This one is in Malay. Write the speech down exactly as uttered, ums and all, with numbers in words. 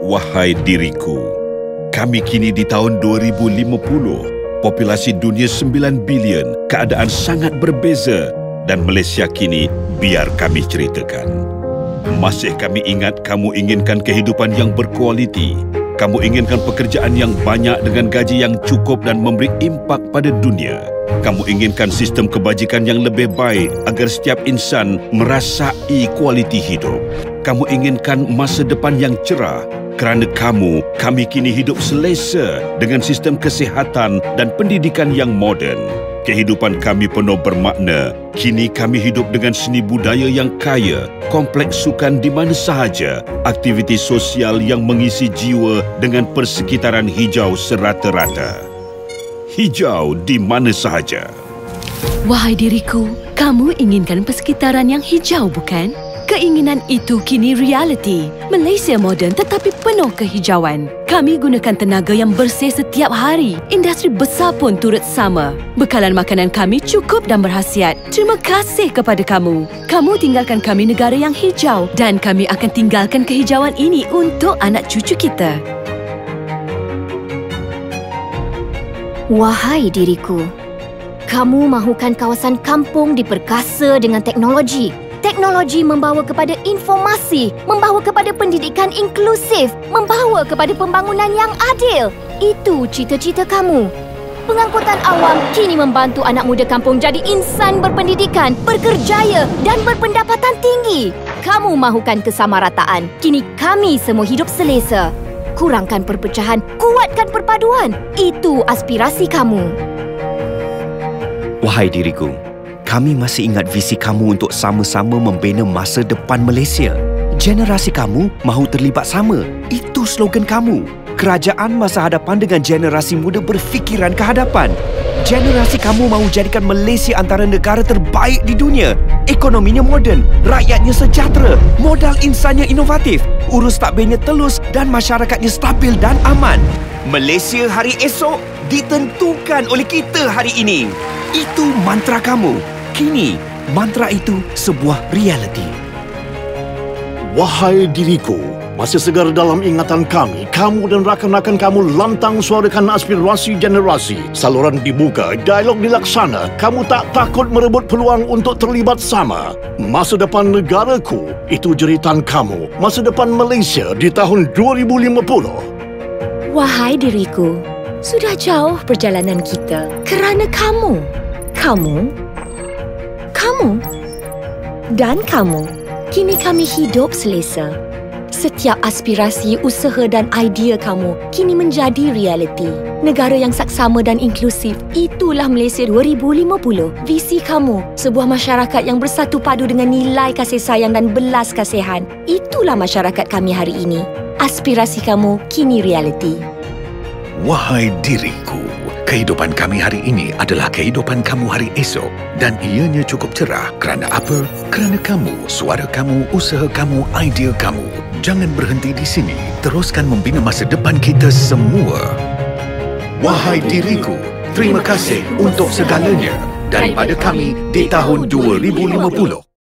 Wahai diriku, kami kini di tahun dua ribu lima puluh. Populasi dunia sembilan bilion, keadaan sangat berbeza. Dan Malaysia kini, biar kami ceritakan. Masih kami ingat kamu inginkan kehidupan yang berkualiti. Kamu inginkan pekerjaan yang banyak dengan gaji yang cukup dan memberi impak pada dunia. Kamu inginkan sistem kebajikan yang lebih baik agar setiap insan merasai kualiti hidup. Kamu inginkan masa depan yang cerah. Kerana kamu, kami kini hidup selesa dengan sistem kesihatan dan pendidikan yang moden. Kehidupan kami penuh bermakna. Kini kami hidup dengan seni budaya yang kaya, kompleks sukan di mana sahaja, aktiviti sosial yang mengisi jiwa dengan persekitaran hijau serata-rata. Hijau di mana sahaja. Wahai diriku, kamu inginkan persekitaran yang hijau, bukan? Keinginan itu kini realiti. Malaysia moden tetapi penuh kehijauan. Kami gunakan tenaga yang bersih setiap hari. Industri besar pun turut sama. Bekalan makanan kami cukup dan berkhasiat. Terima kasih kepada kamu. Kamu tinggalkan kami negara yang hijau dan kami akan tinggalkan kehijauan ini untuk anak cucu kita. Wahai diriku, kamu mahukan kawasan kampung diperkasa dengan teknologi. Teknologi membawa kepada informasi, membawa kepada pendidikan inklusif, membawa kepada pembangunan yang adil. Itu cita-cita kamu. Pengangkutan awam kini membantu anak muda kampung jadi insan berpendidikan, berkerjaya dan berpendapatan tinggi. Kamu mahukan kesamarataan. Kini kami semua hidup selesa. Kurangkan perpecahan, kuatkan perpaduan. Itu aspirasi kamu. Wahai diriku, kami masih ingat visi kamu untuk sama-sama membina masa depan Malaysia. Generasi kamu mahu terlibat sama. Itu slogan kamu. Kerajaan masa hadapan dengan generasi muda berfikiran ke hadapan. Generasi kamu mahu jadikan Malaysia antara negara terbaik di dunia. Ekonominya moden, rakyatnya sejahtera, modal insannya inovatif, urus takbirnya telus dan masyarakatnya stabil dan aman. Malaysia hari esok ditentukan oleh kita hari ini. Itu mantra kamu. Kini, mantra itu sebuah realiti. Wahai diriku, masih segar dalam ingatan kami, kamu dan rakan-rakan kamu lantang suarakan aspirasi generasi. Saluran dibuka, dialog dilaksana. Kamu tak takut merebut peluang untuk terlibat sama. Masa depan negaraku, itu jeritan kamu. Masa depan Malaysia di tahun dua ribu lima puluh. Wahai diriku, sudah jauh perjalanan kita kerana kamu. Kamu Kamu dan kamu. Kini kami hidup selesa. Setiap aspirasi, usaha dan idea kamu kini menjadi realiti. Negara yang saksama dan inklusif, itulah Malaysia dua ribu lima puluh. Visi kamu, sebuah masyarakat yang bersatu padu dengan nilai kasih sayang dan belas kasihan. Itulah masyarakat kami hari ini. Aspirasi kamu kini realiti. Wahai diriku, kehidupan kami hari ini adalah kehidupan kamu hari esok dan ianya cukup cerah. Kerana apa? Kerana kamu, suara kamu, usaha kamu, idea kamu. Jangan berhenti di sini. Teruskan membina masa depan kita semua. Wahai diriku, terima kasih untuk segalanya daripada kami di tahun dua ribu lima puluh.